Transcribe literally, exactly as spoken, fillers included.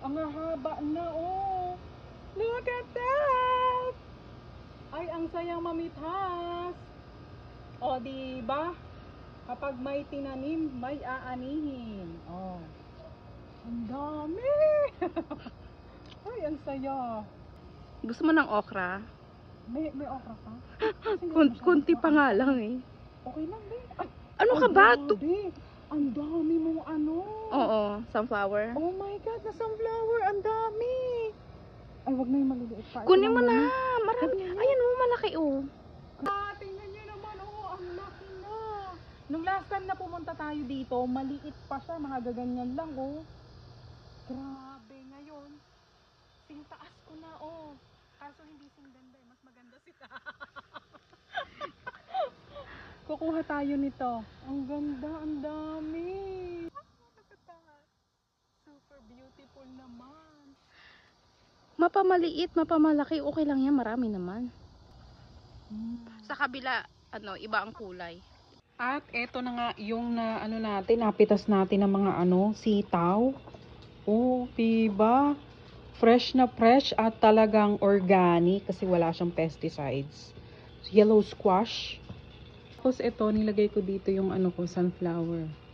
Ang haba na, oh. Look at that! Ay, ang sayang mamithas. O, diba? Kapag may tinanim, may aanihin. Oh. Ang dami! Ay, ang saya. Gusto mo ng okra? May, may okra ka? Kun kunti pa nga lang eh. Okay lang, be. Ay, Ano ka ba? Tu- grabe. Ang dami mong ano. Oo, sunflower. Oh my God, na sunflower. Ang dami. Ay, wag na yung maliliit pa. Ito Kunin mo lang na. muna. Marami. Sabi niya. Ayan oh, malaki oh. Ah, tingnan nyo naman. Oh, ang laki na. Nung last time na pumunta tayo dito, maliit pa siya. Mga gaganyan lang, oh. Grabe. Ngayon, sing taas ko na, oh. Kaso hindi sing ganda, eh. Mas maganda si Ta. Kukuha tayo nito. Ang ganda, ang dami. Super beautiful naman. Mapamaliit, mapamalaki, okay lang yan, marami naman. Hmm. Sa kabila, ano, iba ang kulay. At eto na nga yung na ano natin, napitas natin ng mga ano, sitaw. Oh, diba? Fresh na fresh at talagang organic kasi wala siyang pesticides. Yellow squash. Tapos ito, nilagay ko dito yung ano ko, sunflower.